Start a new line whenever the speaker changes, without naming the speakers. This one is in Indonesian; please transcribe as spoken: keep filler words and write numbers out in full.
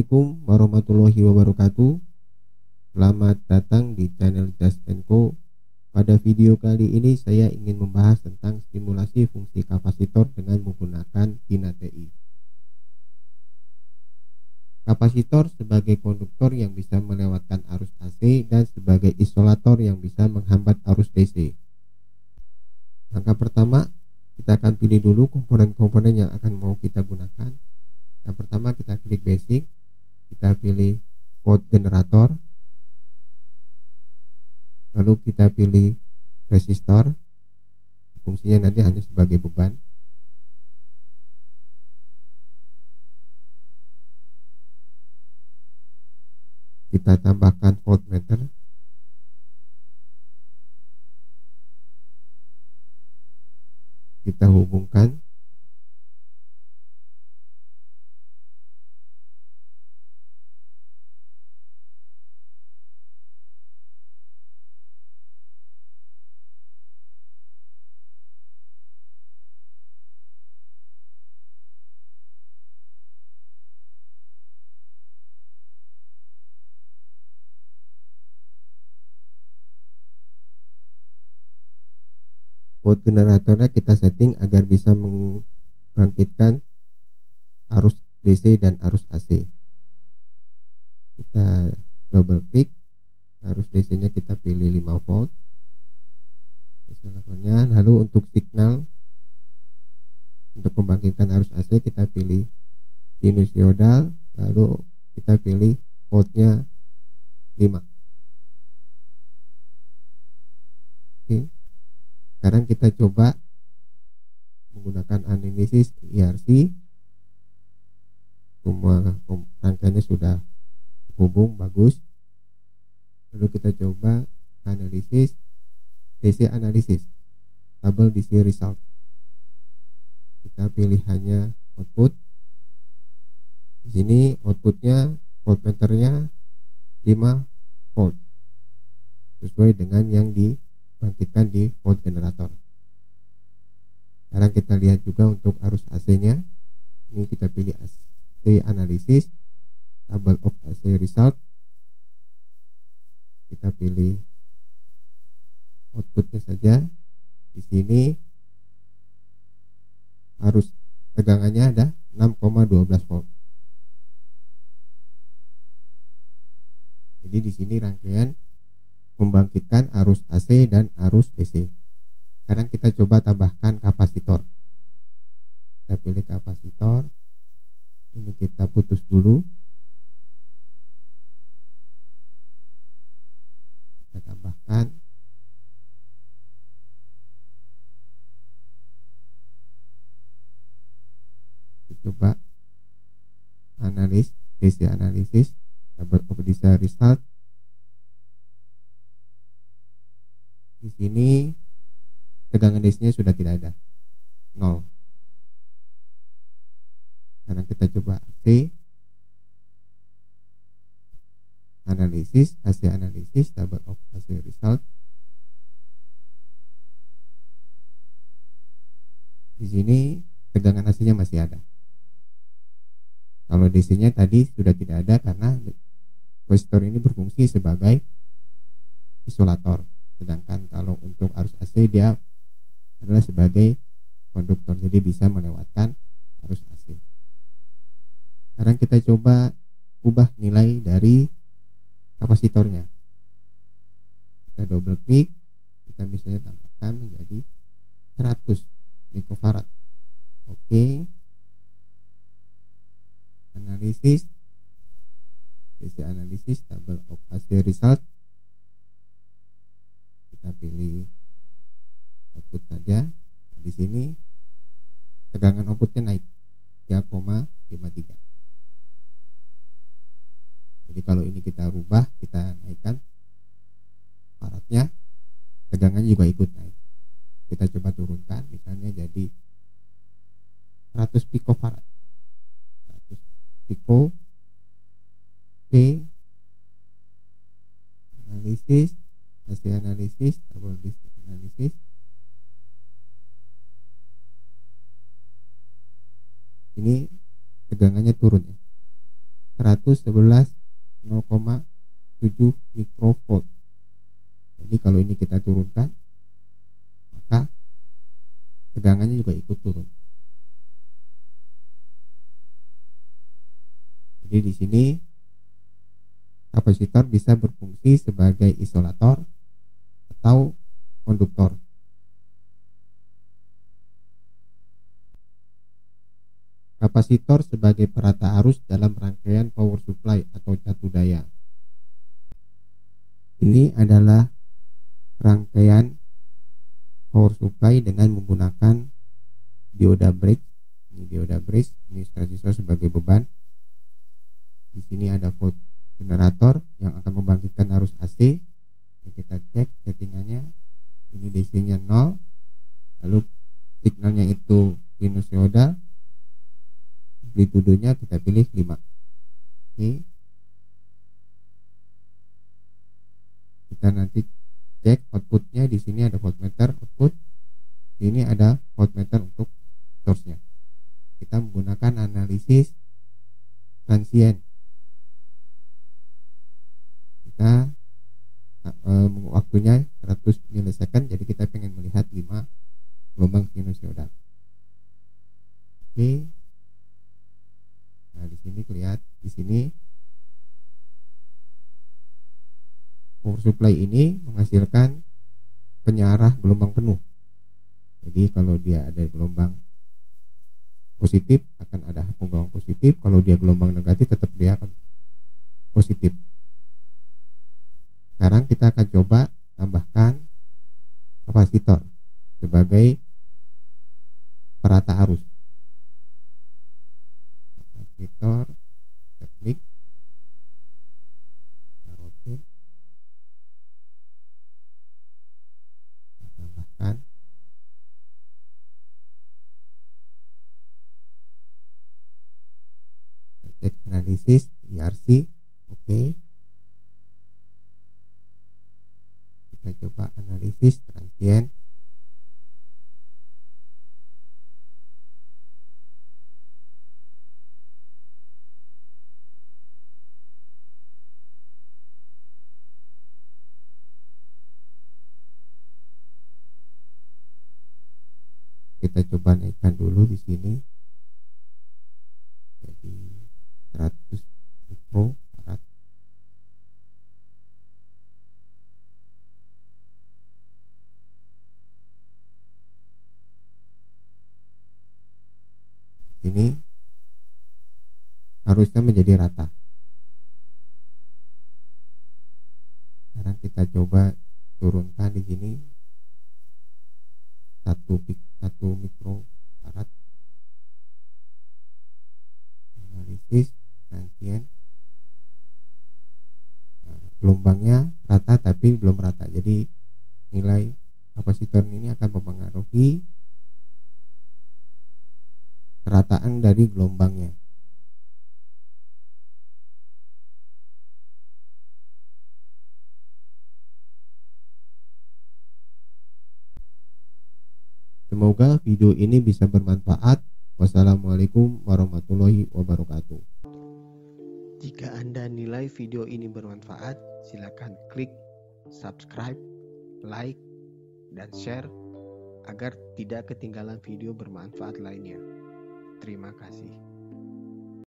Assalamualaikum warahmatullahi wabarakatuh. Selamat datang di channel Just and Co. Pada video kali ini saya ingin membahas tentang stimulasi fungsi kapasitor dengan menggunakan pin A T I. Kapasitor sebagai konduktor yang bisa melewatkan arus A C dan sebagai isolator yang bisa menghambat arus D C. Langkah pertama, kita akan pilih dulu komponen-komponen yang akan mau kita gunakan. Yang pertama, kita klik basic, kita pilih volt generator, lalu kita pilih resistor, fungsinya nanti hanya sebagai beban. Kita tambahkan voltmeter, kita hubungkan. Volt generatornya kita setting agar bisa membangkitkan arus D C dan arus A C. Kita double klik, arus D C nya kita pilih lima volt. Lalu untuk signal untuk membangkitkan arus A C kita pilih sinusoidal, lalu kita pilih voltnya lima. Oke. Sekarang kita coba menggunakan analisis I R C. Semua rangkaiannya sudah hubung bagus. Lalu kita coba analisis D C analisis, tabel D C result. Kita pilih hanya output. Di sini outputnya voltmeternya lima volt, sesuai dengan yang dibangkitkan di volt generator. Sekarang kita lihat juga untuk arus A C nya. Ini kita pilih A C analisis, tabel of A C result. Kita pilih outputnya saja. Di sini arus tegangannya ada enam koma satu dua volt. Jadi di sini rangkaian membangkitkan arus A C dan arus D C. Sekarang kita coba tambahkan kapasitor. Kita pilih kapasitor. Ini kita putus dulu. Kita tambahkan. Kita coba analis D C analisis, tabel of D C result. Di sini tegangan D C-nya sudah tidak ada, nol. Sekarang kita coba A C analisis, A C analisis, tabel of A C result. Di sini tegangan A C-nya masih ada. Kalau D C-nya tadi sudah tidak ada karena resistor ini berfungsi sebagai isolator. Sedangkan kalau untuk arus A C dia adalah sebagai konduktor, jadi bisa melewatkan arus A C. Sekarang kita coba ubah nilai dari kapasitornya. Kita double klik, kita misalnya tambahkan menjadi seratus mikrofarad. Oke. Analisis D C analisis, tabel of A C result. Kita pilih output saja. Nah, di sini tegangan outputnya naik tiga koma lima tiga. Jadi kalau ini kita rubah, kita naikkan faradnya, tegangannya juga ikut naik. Kita coba turunkan, misalnya jadi seratus picofarad. seratus pico P analisis, A C analisis, tabel D C analisis. Ini tegangannya turun ya. seratus sebelas nol koma tujuh mikrovolt. Jadi kalau ini kita turunkan, maka tegangannya juga ikut turun. Jadi di sini kapasitor bisa berfungsi sebagai isolator atau konduktor. Kapasitor sebagai perata arus dalam rangkaian power supply atau catu daya. Ini adalah rangkaian power supply dengan menggunakan dioda bridge. Ini dioda bridge, ini transistor sebagai beban. Di sini ada volt generator yang akan membangkitkan arus A C. Ini kita cek settingannya. Ini D C-nya nol. Lalu signalnya itu sinusoidal. Amplitudonya kita pilih lima. Oke. Kita nanti cek outputnya. Di sini ada voltmeter output. Di sini ada voltmeter untuk source-nya. Kita menggunakan analisis transient. Kita e, waktunya seratus milisecond, jadi kita pengen melihat lima gelombang sinusoidal. Oke. Nah, di sini kelihatan, di sini power supply ini menghasilkan penyarah gelombang penuh. Jadi kalau dia ada gelombang positif akan ada gelombang positif, kalau dia gelombang negatif tetap dia akan positif. Sekarang kita akan coba tambahkan kapasitor sebagai perata arus. Kapasitor teknik rotate, tambahkan cek analisis I R C. Oke, kita coba analisis transient. Kita coba naikkan dulu di sini jadi seratus mikrofarad. Ini harusnya menjadi rata. Sekarang kita coba turunkan di sini satu satu mikrofarad. Analisis transient. Nah, gelombangnya rata tapi belum rata. Jadi nilai kapasitor ini akan mempengaruhi kerataan dari gelombangnya. Semoga video ini bisa bermanfaat. Wassalamualaikum warahmatullahi wabarakatuh.
Jika Anda nilai video ini bermanfaat, silakan klik subscribe, like, dan share agar tidak ketinggalan video bermanfaat lainnya. Terima kasih.